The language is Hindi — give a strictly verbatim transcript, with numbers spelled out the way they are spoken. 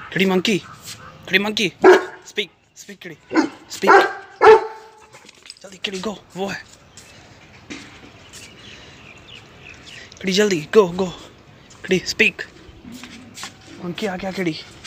किडी monkey, kiddie monkey, speak, speak kiddie, speak, जल्दी किडी गो, वो है किडी, जल्दी गो गो, किडी स्पीक, मंकी आ गया किडी।